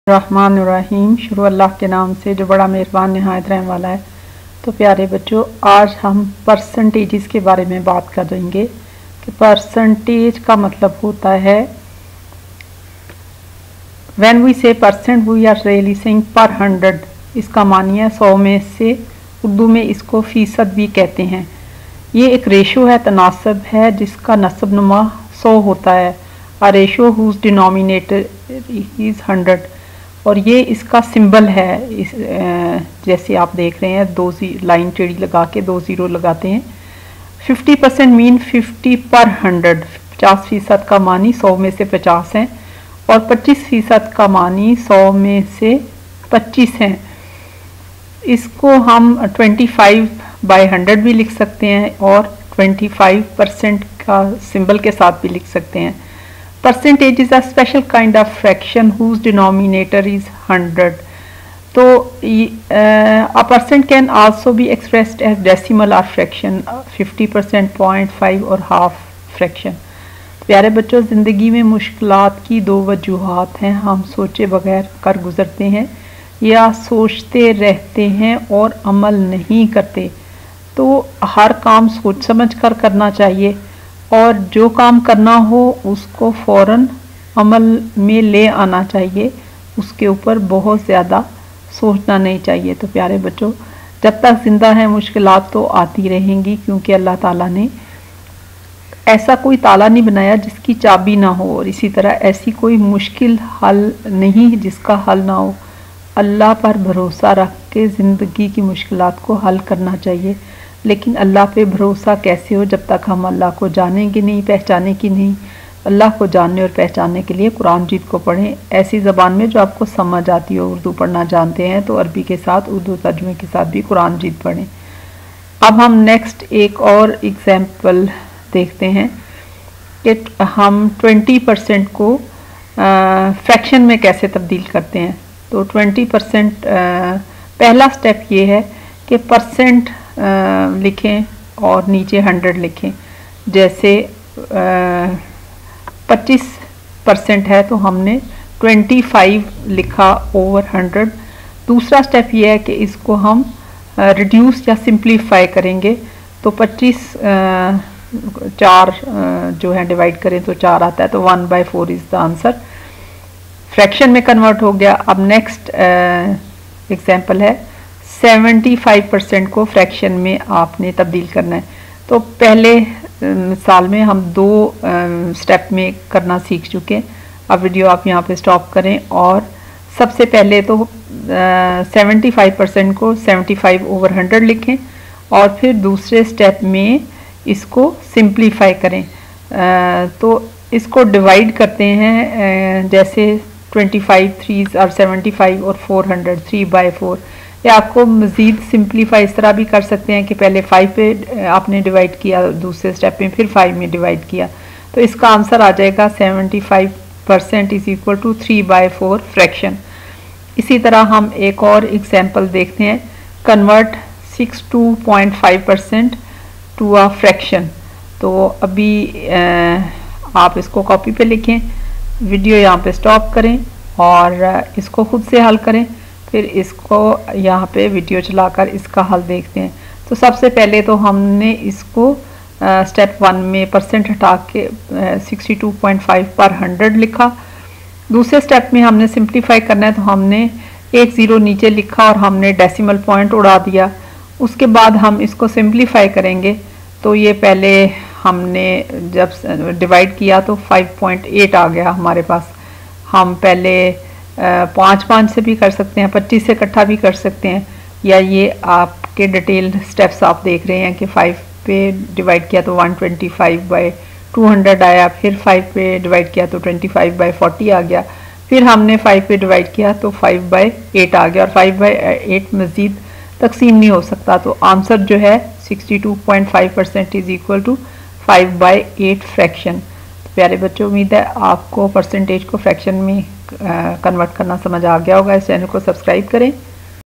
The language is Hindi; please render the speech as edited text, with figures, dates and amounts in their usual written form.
रहमानुर्रहीम। शुरू अल्लाह के नाम से जो बड़ा मेहरबान नहायत रहने वाला है। तो प्यारे बच्चों, आज हम परसेंटेजेस के बारे में बात करेंगे कि परसेंटेज का मतलब होता है when we say percent we are really saying per 100। इसका मानिए 100 में से उर्दू में इसको फीसद भी कहते हैं। ये एक रेशो है, तनासब है जिसका नस्ब नुमा 100 होता है। A ratio whose denominator is 100 और ये इसका सिंबल है। जैसे आप देख रहे हैं, दो लाइन टेढ़ी लगा के 2 ज़ीरो लगाते हैं। 50% मीन 50 पर 100। 50% का मानी 100 में से 50 हैं और 25% का मानी 100 में से 25 हैं। इसको हम 25/100 भी लिख सकते हैं और 25% का सिंबल के साथ भी लिख सकते हैं। Percentage is a special kind of fraction whose denominator is 100. तो a percent can also be expressed as decimal or fraction, 50%, 0.5 और half fraction. प्यारे बच्चों, ज़िंदगी में मुश्किलात की 2 वजूहात हैं। हम सोचे बगैर कर गुज़रते हैं या सोचते रहते हैं और अमल नहीं करते। तो हर काम सोच समझ कर करना चाहिए और जो काम करना हो उसको फ़ौरन अमल में ले आना चाहिए। उसके ऊपर बहुत ज़्यादा सोचना नहीं चाहिए। तो प्यारे बच्चों, जब तक ज़िंदा है मुश्किलात तो आती रहेंगी, क्योंकि अल्लाह ताला ने ऐसा कोई ताला नहीं बनाया जिसकी चाबी ना हो, और इसी तरह ऐसी कोई मुश्किल हल नहीं जिसका हल ना हो। अल्लाह पर भरोसा रख के ज़िंदगी की मुश्किलात को हल करना चाहिए। लेकिन अल्लाह पे भरोसा कैसे हो जब तक हम अल्लाह को जानेंगे नहीं, पहचाने की नहीं। अल्लाह को जानने और पहचानने के लिए कुरान मजीद को पढ़ें ऐसी ज़बान में जो आपको समझ आती हो। उर्दू पढ़ना जानते हैं तो अरबी के साथ उर्दू तर्जुमे के साथ भी कुरान मजीद पढ़ें। अब हम नेक्स्ट एक और एग्जाम्पल देखते हैं कि हम 20% को फ्रैक्शन में कैसे तब्दील करते हैं। तो 20% पहला स्टेप ये है कि परसेंट लिखें और नीचे 100 लिखें। जैसे 25% है तो हमने 25 लिखा ओवर 100। दूसरा स्टेप ये है कि इसको हम रिड्यूस या सिंप्लीफाई करेंगे। तो 25 4 जो है डिवाइड करें तो 4 आता है, तो 1/4 इज़ द आंसर। फ्रैक्शन में कन्वर्ट हो गया। अब नेक्स्ट एग्जाम्पल है 75% को फ्रैक्शन में आपने तब्दील करना है। तो पहले साल में हम 2 स्टेप में करना सीख चुके हैं। अब वीडियो आप यहाँ पे स्टॉप करें और सबसे पहले तो 75% को 75/100 लिखें और फिर दूसरे स्टेप में इसको सिंप्लीफाई करें। तो इसको डिवाइड करते हैं, जैसे 25 3 और 75 और 400 3/4। या आपको मज़ीद सिंप्लीफाई इस तरह भी कर सकते हैं कि पहले 5 पे आपने डिवाइड किया, दूसरे स्टेप में फिर 5 में डिवाइड किया। तो इसका आंसर आ जाएगा 75% इज़ इक्वल टू 3/4 फ्रैक्शन। इसी तरह हम एक और एग्जाम्पल देखते हैं, कन्वर्ट 62.5% टू अ फ्रैक्शन। तो अभी आप इसको कॉपी पे लिखें, वीडियो यहाँ पे स्टॉप करें और इसको खुद से हल करें। फिर इसको यहाँ पे वीडियो चलाकर इसका हल देखते हैं। तो सबसे पहले तो हमने इसको स्टेप 1 में परसेंट हटा के 62.5 पर 100 लिखा। दूसरे स्टेप में हमने सिंप्लीफाई करना है तो हमने 1 ज़ीरो नीचे लिखा और हमने डेसिमल पॉइंट उड़ा दिया। उसके बाद हम इसको सिंप्लीफाई करेंगे। तो ये पहले हमने जब डिवाइड किया तो 5.8 आ गया हमारे पास। हम पहले 5 से भी कर सकते हैं, 25 से इकट्ठा भी कर सकते हैं, या ये आपके डिटेल स्टेप्स आप देख रहे हैं कि 5 पे डिवाइड किया तो 125/200 आया, फिर 5 पे डिवाइड किया तो 25/40 आ गया, फिर हमने 5 पे डिवाइड किया तो 5/8 आ गया और 5/8 मज़ीद तकसीम नहीं हो सकता। तो आंसर जो है 62.5% इज़ इक्वल टू 5/8 फ्रैक्शन। तो प्यारे बच्चों, उम्मीद है आपको परसेंटेज को फ्रैक्शन में कन्वर्ट करना समझ आ गया होगा। इस चैनल को सब्सक्राइब करें।